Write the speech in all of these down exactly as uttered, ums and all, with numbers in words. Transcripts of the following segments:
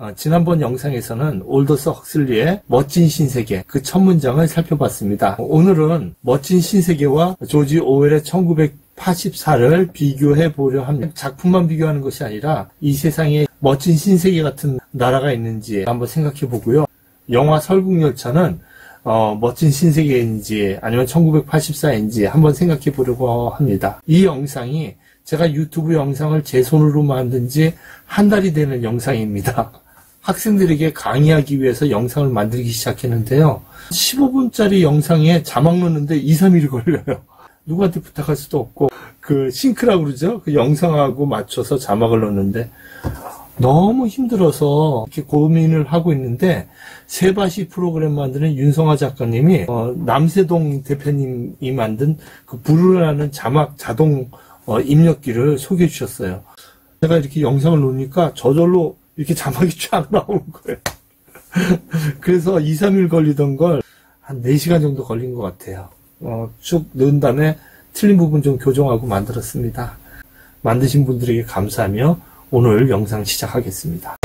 어, 지난번 영상에서는 올더스 헉슬리의 멋진 신세계 그 첫 문장을 살펴봤습니다. 오늘은 멋진 신세계와 조지 오웰의 천구백팔십사를 비교해 보려 합니다. 작품만 비교하는 것이 아니라 이 세상에 멋진 신세계 같은 나라가 있는지 한번 생각해 보고요. 영화 설국열차는 어, 멋진 신세계인지 아니면 천구백팔십사인지 한번 생각해 보려고 합니다. 이 영상이 제가 유튜브 영상을 제 손으로 만든 지 한 달이 되는 영상입니다. 학생들에게 강의하기 위해서 영상을 만들기 시작했는데요. 십오 분짜리 영상에 자막 넣는데 이, 삼 일이 걸려요. 누구한테 부탁할 수도 없고, 그 싱크라고 그러죠? 그 영상하고 맞춰서 자막을 넣는데 너무 힘들어서 이렇게 고민을 하고 있는데, 세바시 프로그램 만드는 윤성아 작가님이 어, 남세동 대표님이 만든 그 부르라는 자막 자동 어, 입력기를 소개해 주셨어요. 제가 이렇게 영상을 놓으니까 저절로 이렇게 자막이 쫙 나오는 거예요. 그래서 이, 삼 일 걸리던 걸 한 네 시간 정도 걸린 것 같아요. 어, 쭉 넣은 다음에 틀린 부분 좀 교정하고 만들었습니다. 만드신 분들에게 감사하며 오늘 영상 시작하겠습니다.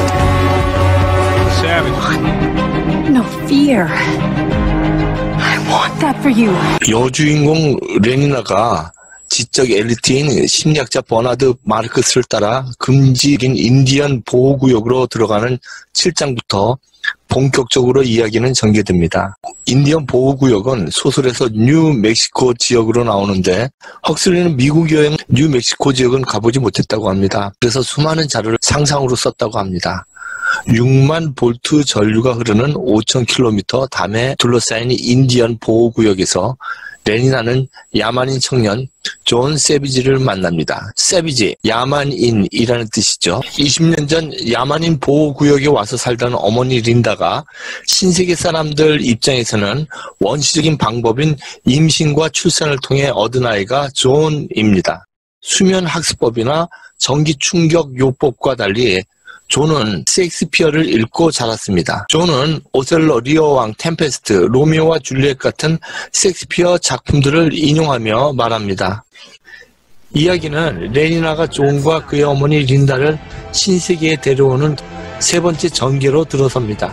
No fear. I want that for you. 여주인공 레니나가 지적 엘리트인 심리학자 버나드 마르크스를 따라 금지인 인디언 보호구역으로 들어가는 칠 장부터 본격적으로 이야기는 전개됩니다. 인디언 보호구역은 소설에서 뉴멕시코 지역으로 나오는데 헉슬리는 미국 여행 뉴멕시코 지역은 가보지 못했다고 합니다. 그래서 수많은 자료를 상상으로 썼다고 합니다. 육만 볼트 전류가 흐르는 오천 킬로미터 담에 둘러싸인 인디언 보호구역에서 레니나는 야만인 청년 존 세비지를 만납니다. 세비지, 야만인이라는 뜻이죠. 이십 년 전 야만인 보호구역에 와서 살던 어머니 린다가 신세계 사람들 입장에서는 원시적인 방법인 임신과 출산을 통해 얻은 아이가 존입니다. 수면 학습법이나 전기 충격 요법과 달리 존은 셰익스피어를 읽고 자랐습니다. 존은 오셀로, 리어왕, 템페스트, 로미오와 줄리엣 같은 셰익스피어 작품들을 인용하며 말합니다. 이야기는 레니나가 존과 그의 어머니 린다를 신세계에 데려오는 세 번째 전개로 들어섭니다.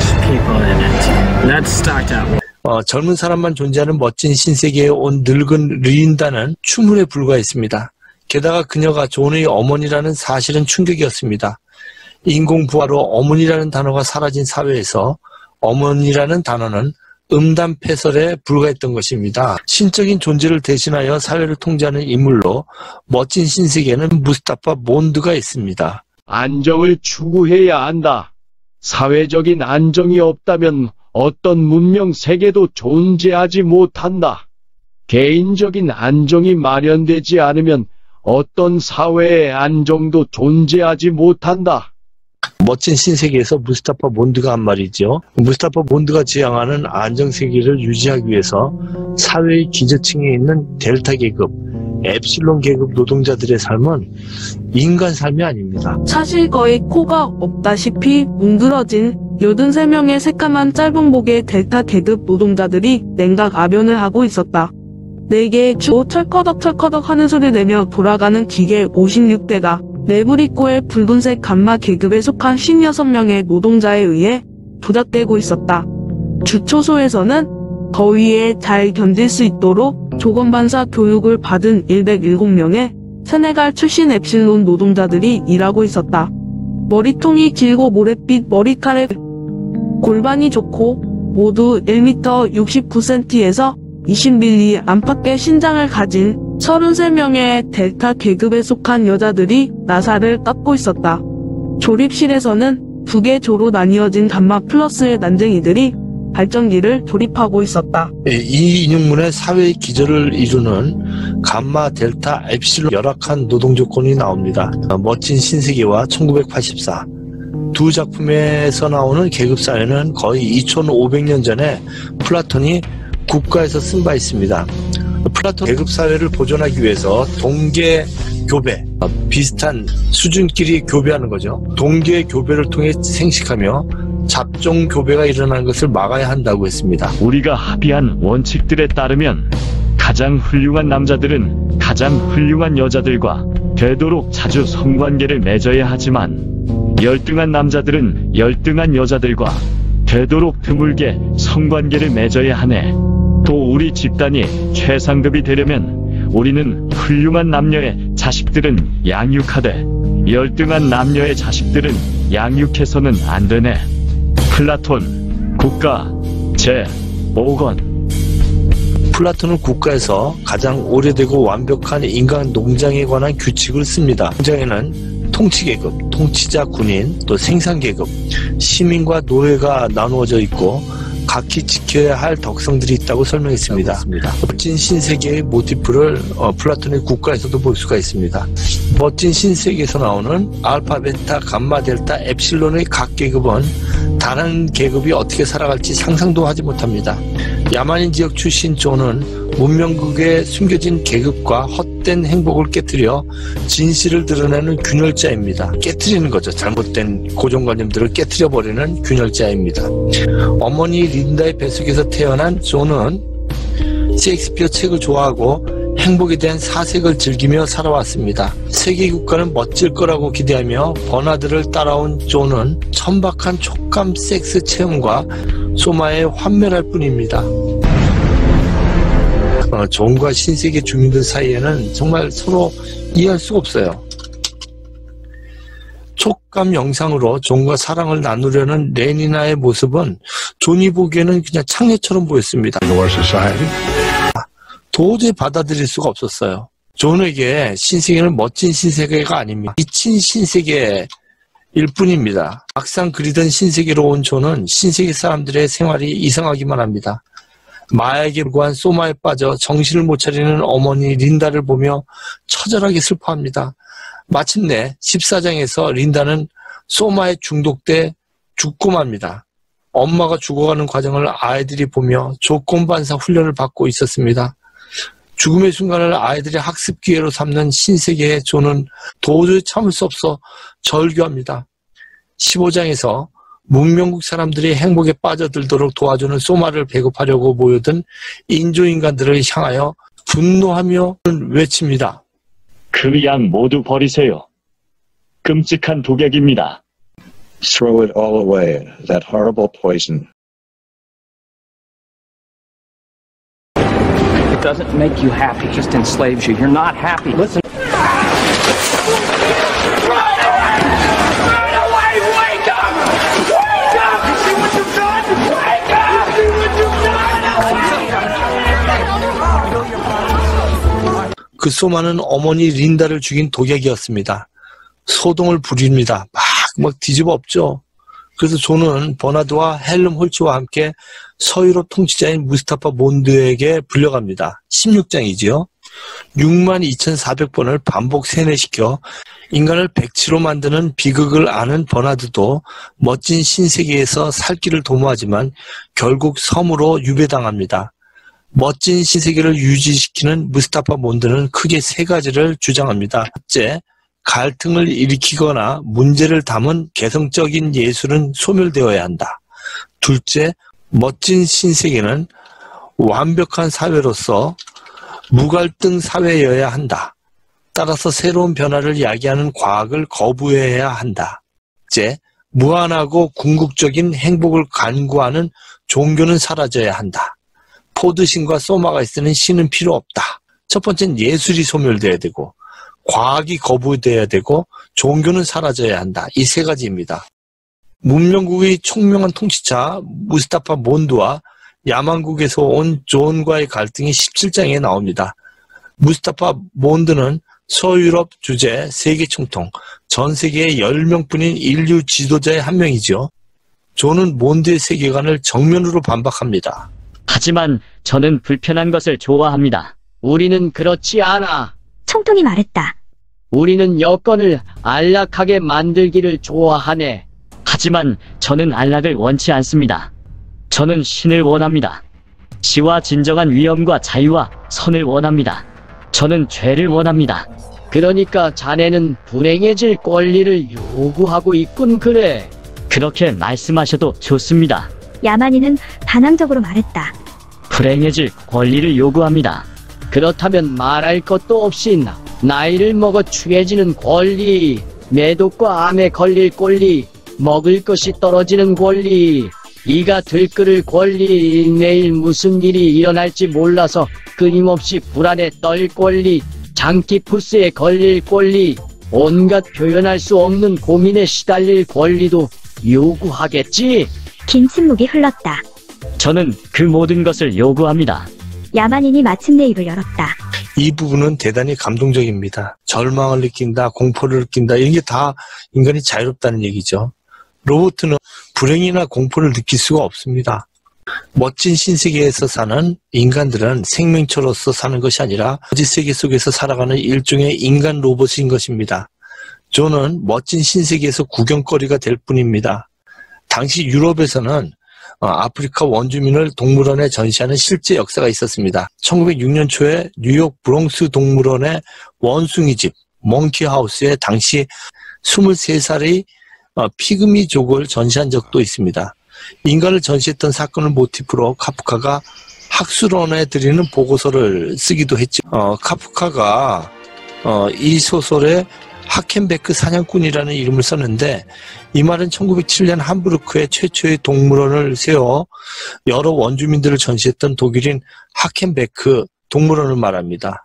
어, 젊은 사람만 존재하는 멋진 신세계에 온 늙은 린다는 추문에 불과했습니다. 게다가 그녀가 존의 어머니라는 사실은 충격이었습니다. 인공부화로 어머니라는 단어가 사라진 사회에서 어머니라는 단어는 음담패설에 불과했던 것입니다. 신적인 존재를 대신하여 사회를 통제하는 인물로 멋진 신세계에는 무스타파 몬드가 있습니다. 안정을 추구해야 한다. 사회적인 안정이 없다면 어떤 문명 세계도 존재하지 못한다. 개인적인 안정이 마련되지 않으면 어떤 사회의 안정도 존재하지 못한다. 멋진 신세계에서 무스타파 몬드가 한 말이죠. 무스타파 몬드가 지향하는 안정세계를 유지하기 위해서 사회의 기저층에 있는 델타 계급, 엡실론 계급 노동자들의 삶은 인간 삶이 아닙니다. 사실 거의 코가 없다시피 뭉그러진 여든세 명의 새까만 짧은 복의 델타 계급 노동자들이 냉각 아변을 하고 있었다. 네 개의 주 철커덕철커덕 하는 소리를 내며 돌아가는 기계 오십육 대가 내부리꼬의 붉은색 감마 계급에 속한 오십육 명의 노동자에 의해 조작되고 있었다. 주초소에서는 더위에 잘 견딜 수 있도록 조건반사 교육을 받은 백칠 명의 세네갈 출신 엡실론 노동자들이 일하고 있었다. 머리통이 길고 모래빛 머리카락, 골반이 좋고 모두 일 미터 육십구 센티미터에서 이십 밀리미터 안팎의 신장을 가진 서른세 명의 델타 계급에 속한 여자들이 나사를 깎고 있었다. 조립실에서는 두 개 조로 나뉘어진 감마 플러스의 난쟁이들이 발전기를 조립하고 있었다. 이 인용문에 사회의 기저를 이루는 감마, 델타, 엡실론 열악한 노동 조건이 나옵니다. 멋진 신세계와 천구백팔십사 두 작품에서 나오는 계급사회는 거의 이천오백 년 전에 플라톤이 국가에서 쓴 바 있습니다. 플라톤 계급사회를 보존하기 위해서 동계 교배, 비슷한 수준끼리 교배하는 거죠. 동계 교배를 통해 생식하며 잡종 교배가 일어나는 것을 막아야 한다고 했습니다. 우리가 합의한 원칙들에 따르면 가장 훌륭한 남자들은 가장 훌륭한 여자들과 되도록 자주 성관계를 맺어야 하지만 열등한 남자들은 열등한 여자들과 되도록 드물게 성관계를 맺어야 하네. 또 우리 집단이 최상급이 되려면 우리는 훌륭한 남녀의 자식들은 양육하되 열등한 남녀의 자식들은 양육해서는 안 되네. 플라톤, 국가, 제오 권. 플라톤은 국가에서 가장 오래되고 완벽한 인간 농장에 관한 규칙을 씁니다. 농장에는 통치계급, 통치자 군인, 또 생산계급, 시민과 노예가 나누어져 있고 각기 지켜야 할 덕성들이 있다고 설명했습니다. 멋진 신세계의 모티프를 어, 플라톤의 국가에서도 볼 수가 있습니다. 멋진 신세계에서 나오는 알파, 베타, 감마, 델타, 엡실론의 각 계급은 다른 계급이 어떻게 살아갈지 상상도 하지 못합니다. 야만인 지역 출신 존은 문명국의 숨겨진 계급과 헛된 행복을 깨뜨려 진실을 드러내는 균열자입니다. 깨뜨리는 거죠. 잘못된 고정관념들을 깨뜨려버리는 균열자입니다. 어머니 린다의 뱃속에서 태어난 존은 셰익스피어 책을 좋아하고 행복에 대한 사색을 즐기며 살아왔습니다. 세계 국가는 멋질 거라고 기대하며 버나드를 따라온 존은 천박한 촉감 섹스 체험과 소마에 환멸할 뿐입니다. 어, 존과 신세계 주민들 사이에는 정말 서로 이해할 수가 없어요. 촉감 영상으로 존과 사랑을 나누려는 레니나의 모습은 존이 보기에는 그냥 창녀처럼 보였습니다. 도저히 받아들일 수가 없었어요. 존에게 신세계는 멋진 신세계가 아닙니다. 미친 신세계일 뿐입니다. 막상 그리던 신세계로 온 존은 신세계 사람들의 생활이 이상하기만 합니다. 마약에 불과한 소마에 빠져 정신을 못 차리는 어머니 린다를 보며 처절하게 슬퍼합니다. 마침내 십사 장에서 린다는 소마에 중독돼 죽고 맙니다. 엄마가 죽어가는 과정을 아이들이 보며 조건반사 훈련을 받고 있었습니다. 죽음의 순간을 아이들의 학습 기회로 삼는 신세계의 존은 도저히 참을 수 없어 절규합니다. 십오 장에서 문명국 사람들이 행복에 빠져들도록 도와주는 소마를 배급하려고 모여든 인조인간들을 향하여 분노하며 외칩니다. 그 양 모두 버리세요. 끔찍한 독약입니다. Throw it all away, that horrible poison. It doesn't make you happy, it just enslaves you. You're not happy. Listen. 그 소마는 어머니 린다를 죽인 독약이었습니다. 소동을 부립니다. 막, 막 뒤집어 엎죠. 그래서 존은 버나드와 헬름 홀츠와 함께 서유럽 통치자인 무스타파 몬드에게 불려갑니다. 십육 장이지요. 육만 이천사백 번을 반복 세뇌시켜 인간을 백치로 만드는 비극을 아는 버나드도 멋진 신세계에서 살 길을 도모하지만 결국 섬으로 유배당합니다. 멋진 신세계를 유지시키는 무스타파 몬드는 크게 세 가지를 주장합니다. 첫째, 갈등을 일으키거나 문제를 담은 개성적인 예술은 소멸되어야 한다. 둘째, 멋진 신세계는 완벽한 사회로서 무갈등 사회여야 한다. 따라서 새로운 변화를 야기하는 과학을 거부해야 한다. 셋째, 무한하고 궁극적인 행복을 간구하는 종교는 사라져야 한다. 포드신과 소마가 있으는 신은 필요 없다. 첫 번째는 예술이 소멸돼야 되고 과학이 거부돼야 되고 종교는 사라져야 한다. 이 세 가지입니다. 문명국의 총명한 통치자 무스타파 몬드와 야만국에서 온 존과의 갈등이 십칠 장에 나옵니다. 무스타파 몬드는 서유럽 주재 세계 총통, 전 세계의 열 명뿐인 인류 지도자의 한 명이죠. 존은 몬드의 세계관을 정면으로 반박합니다. 하지만 저는 불편한 것을 좋아합니다. 우리는 그렇지 않아. 총통이 말했다. 우리는 여건을 안락하게 만들기를 좋아하네. 하지만 저는 안락을 원치 않습니다. 저는 신을 원합니다. 시와 진정한 위엄과 자유와 선을 원합니다. 저는 죄를 원합니다. 그러니까 자네는 불행해질 권리를 요구하고 있군. 그래. 그렇게 말씀하셔도 좋습니다. 야만인은 반항적으로 말했다. 불행해질 권리를 요구합니다. 그렇다면 말할 것도 없이 나, 나이를 먹어 취해지는 권리, 매독과 암에 걸릴 권리, 먹을 것이 떨어지는 권리, 이가 들끓을 권리, 내일 무슨 일이 일어날지 몰라서 끊임없이 불안에 떨 권리, 장티푸스에 걸릴 권리, 온갖 표현할 수 없는 고민에 시달릴 권리도 요구하겠지? 긴 침묵이 흘렀다. 저는 그 모든 것을 요구합니다. 야만인이 마침내 입을 열었다. 이 부분은 대단히 감동적입니다. 절망을 느낀다, 공포를 느낀다, 이런 게 다 인간이 자유롭다는 얘기죠. 로봇은 불행이나 공포를 느낄 수가 없습니다. 멋진 신세계에서 사는 인간들은 생명체로서 사는 것이 아니라 거짓 세계 속에서 살아가는 일종의 인간 로봇인 것입니다. 존은 멋진 신세계에서 구경거리가 될 뿐입니다. 당시 유럽에서는 아프리카 원주민을 동물원에 전시하는 실제 역사가 있었습니다. 천구백육 년 초에 뉴욕 브롱스 동물원의 원숭이집 몽키하우스에 당시 스물세 살의 피그미족을 전시한 적도 있습니다. 인간을 전시했던 사건을 모티프로 카프카가 학술원에 드리는 보고서를 쓰기도 했죠. 어, 카프카가 어, 이 소설에 하켄베크 사냥꾼이라는 이름을 썼는데, 이 말은 천구백칠 년 함부르크에 최초의 동물원을 세워 여러 원주민들을 전시했던 독일인 하켄베크 동물원을 말합니다.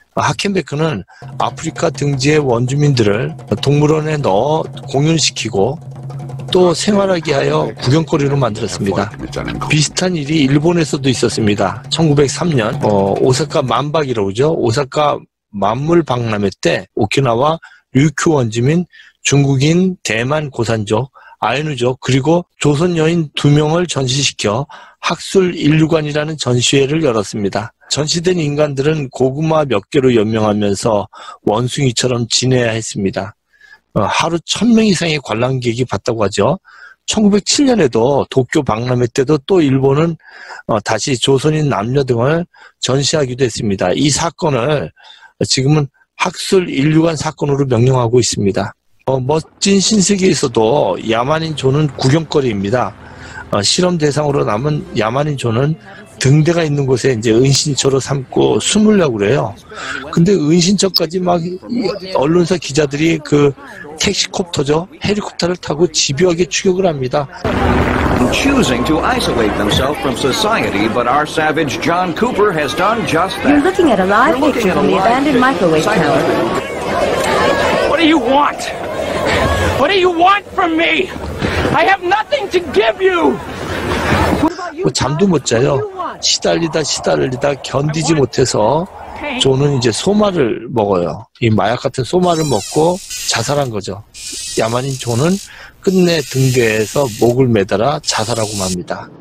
하켄베크는 아프리카 등지의 원주민들을 동물원에 넣어 공연시키고 또 생활하게 하여 구경거리로 만들었습니다. 비슷한 일이 일본에서도 있었습니다. 천구백삼 년 어, 오사카 만박이라고 그러죠. 오사카 만물 박람회 때 오키나와 류큐 원주민, 중국인, 대만 고산족, 아이누족, 그리고 조선 여인 두 명을 전시시켜 학술 인류관이라는 전시회를 열었습니다. 전시된 인간들은 고구마 몇 개로 연명하면서 원숭이처럼 지내야 했습니다. 어, 하루 천 명 이상의 관람객이 봤다고 하죠. 천구백칠 년에도 도쿄 박람회 때도 또 일본은 어, 다시 조선인 남녀 등을 전시하기도 했습니다. 이 사건을 지금은 학술 인류관 사건으로 명명하고 있습니다. 어, 멋진 신세계에서도 야만인 존은 구경거리입니다. 어, 실험 대상으로 남은 야만인 존은 등대가 있는 곳에 이제 은신처로 삼고 숨으려고 그래요. 근데 은신처까지 막 언론사 기자들이 그 택시콥터죠, 헬리콥터를 타고 집요하게 추격을 합니다. Choosing to isolate themselves from society, but our savage John Cooper has done just that. You're looking at a live picture from the abandoned microwave tower. What do you want? What do you want from me? I have nothing to give you. 뭐 잠도 못 자요. 시달리다 시달리다 견디지 못해서 존은 이제 소마를 먹어요. 이 마약 같은 소마를 먹고 자살한 거죠. 야만인 존은 끝내 등대에서 목을 매달아 자살하고 맙니다.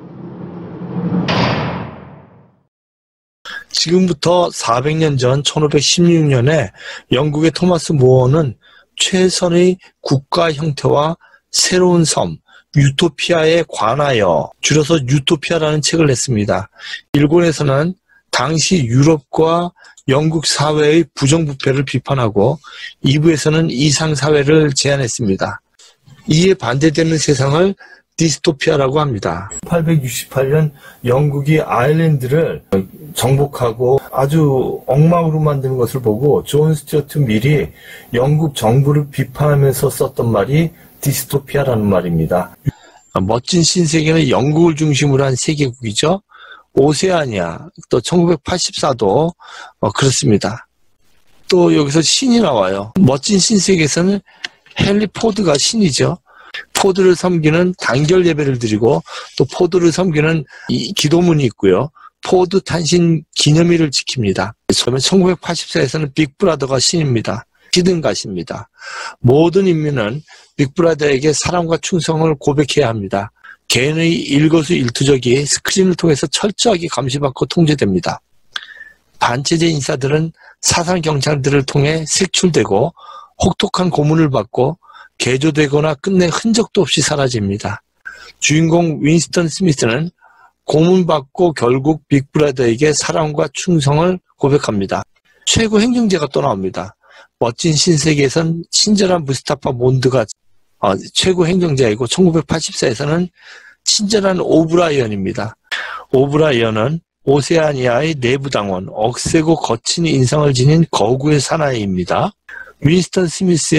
지금부터 사백 년 전 천오백십육 년에 영국의 토마스 모어는 최선의 국가 형태와 새로운 섬, 유토피아에 관하여, 줄여서 유토피아라는 책을 냈습니다. 일본에서는 당시 유럽과 영국 사회의 부정부패를 비판하고 이 부에서는 이상사회를 제안했습니다. 이에 반대되는 세상을 디스토피아라고 합니다. 팔백육십팔 년 영국이 아일랜드를 정복하고 아주 엉망으로 만드는 것을 보고 존 스튜어트 밀이 영국 정부를 비판하면서 썼던 말이 디스토피아라는 말입니다. 멋진 신세계는 영국을 중심으로 한 세계국이죠. 오세아니아, 또 천구백팔십사도 어, 그렇습니다. 또 여기서 신이 나와요. 멋진 신세계에서는 헨리 포드가 신이죠. 포드를 섬기는 단결 예배를 드리고 또 포드를 섬기는 이 기도문이 있고요. 포드 탄신 기념일을 지킵니다. 그러면 천구백팔십사에서는 빅브라더가 신입니다. 시든가십니다. 모든 인민은 빅브라더에게 사랑과 충성을 고백해야 합니다. 개인의 일거수일투족이 스크린을 통해서 철저하게 감시받고 통제됩니다. 반체제 인사들은 사상 경찰들을 통해 색출되고 혹독한 고문을 받고 개조되거나 끝내 흔적도 없이 사라집니다. 주인공 윈스턴 스미스는 고문받고 결국 빅브라더에게 사랑과 충성을 고백합니다. 최고 행정제가 또 나옵니다. 멋진 신세계에선 친절한 무스타파 몬드가 어, 최고 행정자이고 천구백팔십사에서는 친절한 오브라이언입니다. 오브라이언은 오세아니아의 내부당원, 억세고 거친 인상을 지닌 거구의 사나이입니다. 윈스턴 스미스의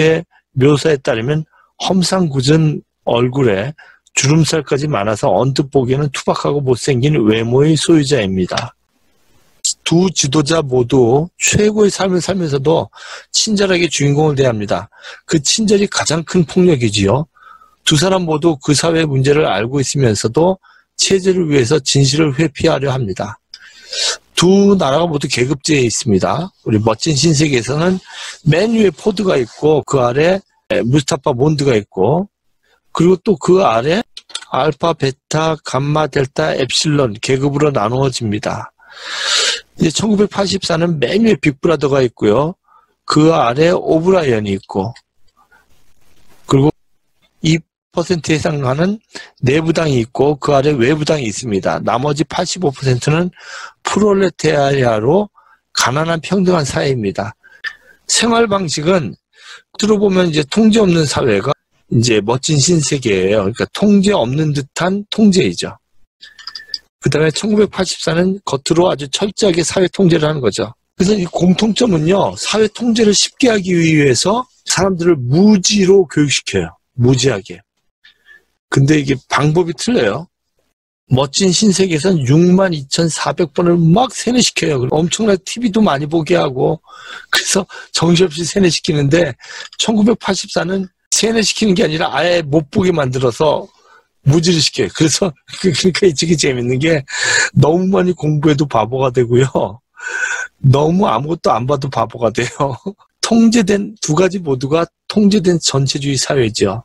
묘사에 따르면 험상궂은 얼굴에 주름살까지 많아서 언뜻 보기에는 투박하고 못생긴 외모의 소유자입니다. 두 지도자 모두 최고의 삶을 살면서도 친절하게 주인공을 대합니다. 그 친절이 가장 큰 폭력이지요. 두 사람 모두 그 사회의 문제를 알고 있으면서도 체제를 위해서 진실을 회피하려 합니다. 두 나라가 모두 계급제에 있습니다. 우리 멋진 신세계에서는 맨 위에 포드가 있고 그 아래 무스타파 몬드가 있고 그리고 또 그 아래 알파, 베타, 감마, 델타, 엡실론 계급으로 나누어집니다. 이제 천구백팔십사는 맨 위에 빅브라더가 있고요. 그 아래 오브라이언이 있고 그리고 이 퍼센트에 해당하는 내부당이 있고 그 아래 외부당이 있습니다. 나머지 팔십오 퍼센트는 프롤레타리아로 가난한 평등한 사회입니다. 생활 방식은 들어보면 이제 통제 없는 사회가 이제 멋진 신세계예요. 그러니까 통제 없는 듯한 통제이죠. 그 다음에 천구백팔십사는 겉으로 아주 철저하게 사회 통제를 하는 거죠. 그래서 이 공통점은요, 사회 통제를 쉽게 하기 위해서 사람들을 무지로 교육시켜요. 무지하게. 근데 이게 방법이 틀려요. 멋진 신세계에서는 육만 이천사백 번을 막 세뇌시켜요. 엄청나게 티비도 많이 보게 하고, 그래서 정신없이 세뇌시키는데, 천구백팔십사는 세뇌시키는 게 아니라 아예 못 보게 만들어서 무지를 시켜요. 그래서, 그러니까 이게 재밌는 게, 너무 많이 공부해도 바보가 되고요. 너무 아무것도 안 봐도 바보가 돼요. 통제된, 두 가지 모두가 통제된 전체주의 사회죠.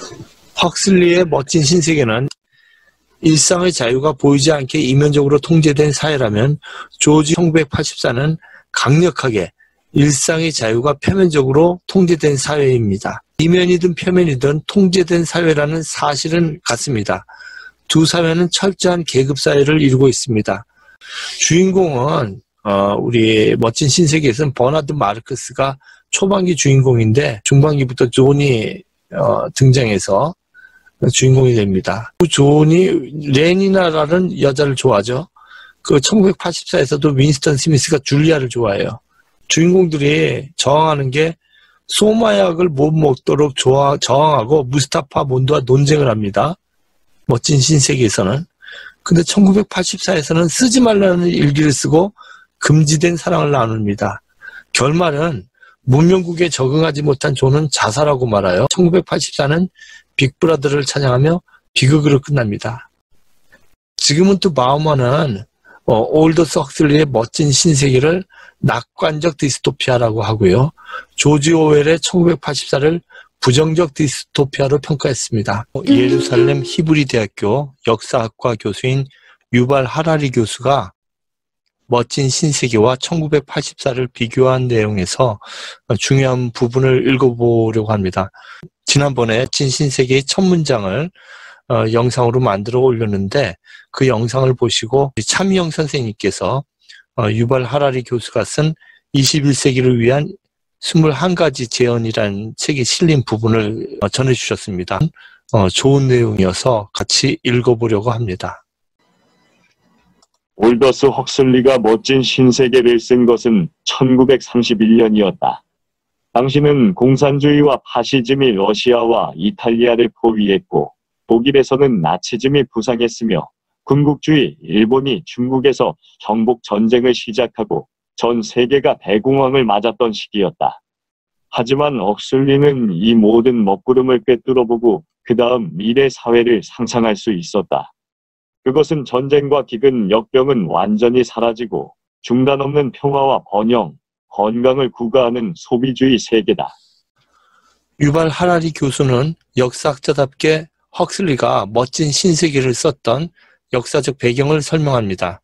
헉슬리의 멋진 신세계는 일상의 자유가 보이지 않게 이면적으로 통제된 사회라면 조지 천구백팔십사는 강력하게 일상의 자유가 표면적으로 통제된 사회입니다. 이면이든 표면이든 통제된 사회라는 사실은 같습니다. 두 사회는 철저한 계급사회를 이루고 있습니다. 주인공은 어, 우리 멋진 신세계에서는 버나드 마르크스가 초반기 주인공인데 중반기부터 존이 어, 등장해서 주인공이 됩니다. 존이 레니나라는 여자를 좋아하죠. 그 천구백팔십사에서도 윈스턴 스미스가 줄리아를 좋아해요. 주인공들이 저항하는 게 소마약을 못 먹도록 저항, 저항하고 무스타파 몬드와 논쟁을 합니다. 멋진 신세계에서는. 근데 천구백팔십사에서는 쓰지 말라는 일기를 쓰고 금지된 사랑을 나눕니다. 결말은 문명국에 적응하지 못한 존은 자살하고 말아요. 천구백팔십사는 빅브라더를 찬양하며 비극으로 끝납니다. 지금은 또 바우먼은 어, 올더스 헉슬리의 멋진 신세계를 낙관적 디스토피아라고 하고요. 조지 오웰의 천구백팔십사를 부정적 디스토피아로 평가했습니다. 예루살렘 히브리 대학교 역사학과 교수인 유발 하라리 교수가 멋진 신세계와 천구백팔십사를 비교한 내용에서 중요한 부분을 읽어보려고 합니다. 지난번에 멋진 신세계의 첫 문장을 어, 영상으로 만들어 올렸는데 그 영상을 보시고 차미영 선생님께서 어, 유발 하라리 교수가 쓴 이십일 세기를 위한 이십일 가지 재현이라는 책에 실린 부분을 어, 전해주셨습니다. 어, 좋은 내용이어서 같이 읽어보려고 합니다. 올더스 헉슬리가 멋진 신세계를 쓴 것은 천구백삼십일 년이었다. 당시는 공산주의와 파시즘이 러시아와 이탈리아를 포위했고 독일에서는 나치즘이 부상했으며 군국주의 일본이 중국에서 정복 전쟁을 시작하고 전 세계가 대공황을 맞았던 시기였다. 하지만 헉슬리는 이 모든 먹구름을 꿰뚫어보고 그 다음 미래 사회를 상상할 수 있었다. 그것은 전쟁과 기근, 역병은 완전히 사라지고 중단 없는 평화와 번영, 건강을 구가하는 소비주의 세계다. 유발 하라리 교수는 역사학자답게 헉슬리가 멋진 신세계를 썼던 역사적 배경을 설명합니다.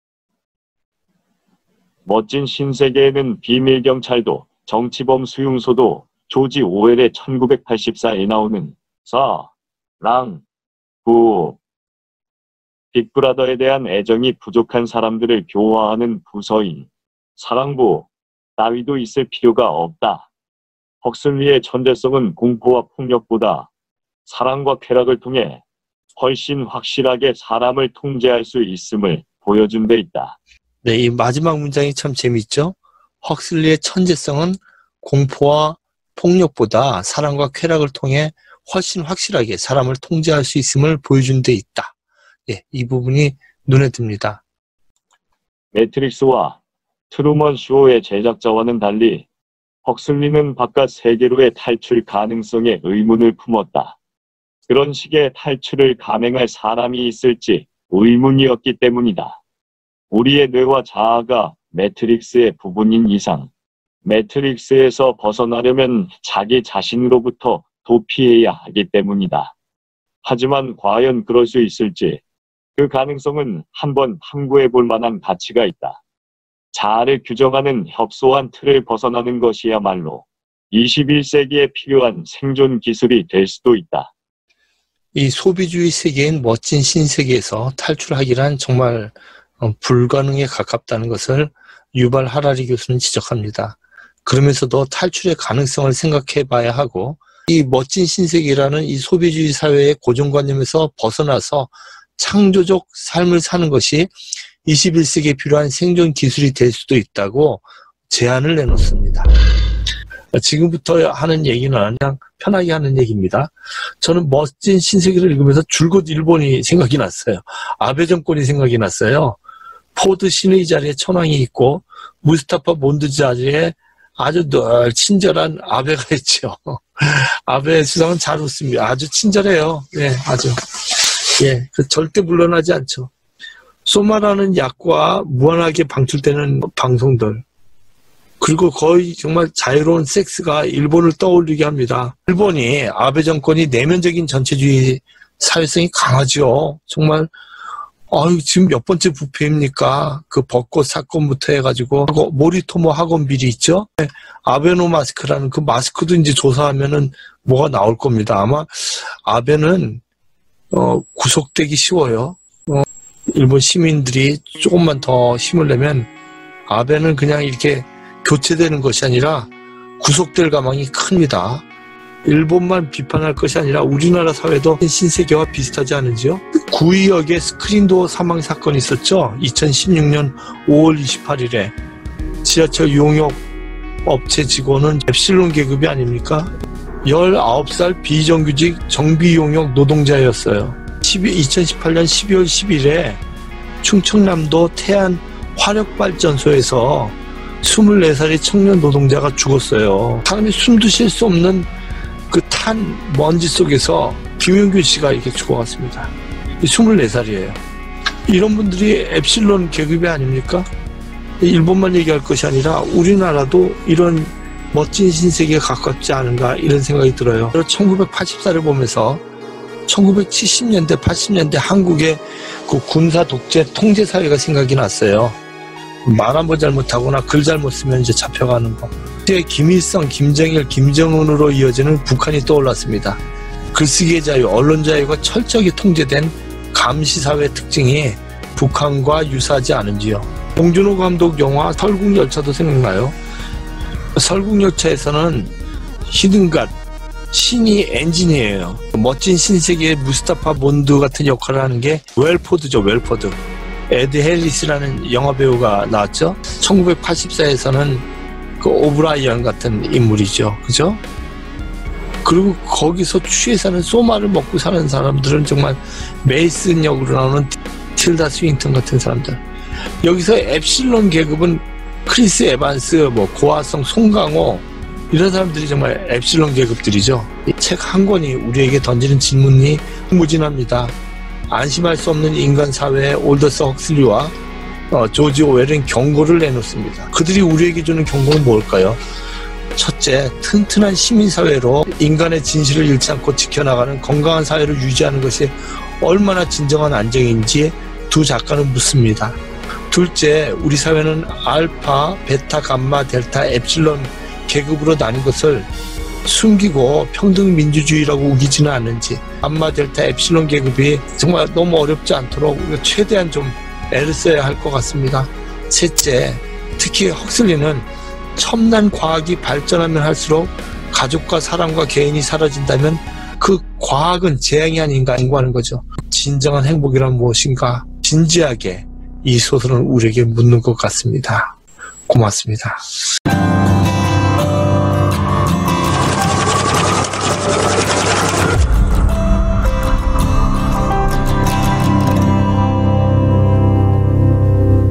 멋진 신세계에는 비밀경찰도 정치범 수용소도 조지 오웰의 천구백팔십사에 나오는 사, 랑, 부, 빅브라더에 대한 애정이 부족한 사람들을 교화하는 부서인 사랑부 따위도 있을 필요가 없다. 헉슬리의 천재성은 공포와 폭력보다 사랑과 쾌락을 통해 훨씬 확실하게 사람을 통제할 수 있음을 보여준 데 있다. 네, 이 마지막 문장이 참 재밌죠? 헉슬리의 천재성은 공포와 폭력보다 사랑과 쾌락을 통해 훨씬 확실하게 사람을 통제할 수 있음을 보여준 데 있다. 예, 이 부분이 눈에 듭니다. 매트릭스와 트루먼 쇼의 제작자와는 달리 헉슬리는 바깥 세계로의 탈출 가능성에 의문을 품었다. 그런 식의 탈출을 감행할 사람이 있을지 의문이었기 때문이다. 우리의 뇌와 자아가 매트릭스의 부분인 이상 매트릭스에서 벗어나려면 자기 자신으로부터 도피해야 하기 때문이다. 하지만 과연 그럴 수 있을지 그 가능성은 한번 탐구해 볼 만한 가치가 있다. 자아를 규정하는 협소한 틀을 벗어나는 것이야말로 이십일 세기에 필요한 생존 기술이 될 수도 있다. 이 소비주의 세계인 멋진 신세계에서 탈출하기란 정말 불가능에 가깝다는 것을 유발 하라리 교수는 지적합니다. 그러면서도 탈출의 가능성을 생각해 봐야 하고 이 멋진 신세계라는 이 소비주의 사회의 고정관념에서 벗어나서 창조적 삶을 사는 것이 이십일 세기에 필요한 생존 기술이 될 수도 있다고 제안을 내놓습니다. 지금부터 하는 얘기는 그냥 편하게 하는 얘기입니다. 저는 멋진 신세계를 읽으면서 줄곧 일본이 생각이 났어요. 아베 정권이 생각이 났어요. 포드 신의 자리에 천황이 있고 무스타파 몬드 자리에 아주 늘 친절한 아베가 있죠. 아베 수상은 잘 웃습니다. 아주 친절해요. 예, 아주. 예, 그 절대 물러나지 않죠. 소마라는 약과 무한하게 방출되는 방송들. 그리고 거의 정말 자유로운 섹스가 일본을 떠올리게 합니다. 일본이 아베 정권이 내면적인 전체주의 사회성이 강하죠. 정말 아유, 지금 몇 번째 부패입니까? 그 벚꽃 사건부터 해가지고 모리토모 학원 비리 있죠? 아베노 마스크라는 그 마스크도 이제 조사하면은 뭐가 나올 겁니다. 아마 아베는 어, 구속되기 쉬워요. 어, 일본 시민들이 조금만 더 힘을 내면 아베는 그냥 이렇게 교체되는 것이 아니라 구속될 가망이 큽니다. 일본만 비판할 것이 아니라 우리나라 사회도 신세계와 비슷하지 않은지요? 구의역에 스크린도어 사망 사건이 있었죠. 이천십육 년 오월 이십팔일에 지하철 용역 업체 직원은 엡실론 계급이 아닙니까? 열아홉 살 비정규직 정비용역 노동자였어요. 이천십팔 년 십이월 십일에 충청남도 태안 화력발전소에서 스물네 살의 청년 노동자가 죽었어요. 사람이 숨도 쉴 수 없는 그 탄 먼지 속에서 김용균 씨가 이렇게 죽어갔습니다. 스물네 살이에요. 이런 분들이 엡실론 계급이 아닙니까? 일본만 얘기할 것이 아니라 우리나라도 이런 멋진 신세계에 가깝지 않은가 이런 생각이 들어요. 천구백팔십사를 보면서 천구백칠십 년대, 팔십 년대 한국의 그 군사 독재 통제 사회가 생각이 났어요. 말 한 번 잘못하거나 글 잘못 쓰면 이제 잡혀가는 거. 그때 김일성, 김정일, 김정은으로 이어지는 북한이 떠올랐습니다. 글쓰기의 자유, 언론 자유가 철저하게 통제된 감시사회 특징이 북한과 유사하지 않은지요. 봉준호 감독 영화 설국열차도 생각나요. 설국열차에서는 히든갓, 신이 엔지니어예요. 멋진 신세계의 무스타파 몬드 같은 역할을 하는 게 웰포드죠, 웰포드. 에드 헬리스라는 영화배우가 나왔죠. 천구백팔십사에서는 그 오브라이언 같은 인물이죠. 그죠? 그리고 거기서 취해 사는 소마를 먹고 사는 사람들은 정말 메이슨 역으로 나오는 틸다 스윈턴 같은 사람들. 여기서 엡실론 계급은 크리스 에반스, 뭐 고아성, 송강호 이런 사람들이 정말 엡실론 계급들이죠. 이 책 한 권이 우리에게 던지는 질문이 무진합니다. 안심할 수 없는 인간 사회의 올더스 헉슬리와 어, 조지 오웰은 경고를 내놓습니다. 그들이 우리에게 주는 경고는 뭘까요? 첫째, 튼튼한 시민사회로 인간의 진실을 잃지 않고 지켜나가는 건강한 사회를 유지하는 것이 얼마나 진정한 안정인지 두 작가는 묻습니다. 둘째, 우리 사회는 알파, 베타, 감마, 델타, 엡실론 계급으로 나뉜 것을 숨기고 평등민주주의라고 우기지는 않는지, 감마, 델타, 엡실론 계급이 정말 너무 어렵지 않도록 우리가 최대한 좀 애를 써야 할 것 같습니다. 셋째, 특히 헉슬리는 첨단 과학이 발전하면 할수록 가족과 사람과 개인이 사라진다면 그 과학은 재앙이 아닌가 연구하는 거죠. 진정한 행복이란 무엇인가 진지하게 이 소설은 우리에게 묻는 것 같습니다. 고맙습니다.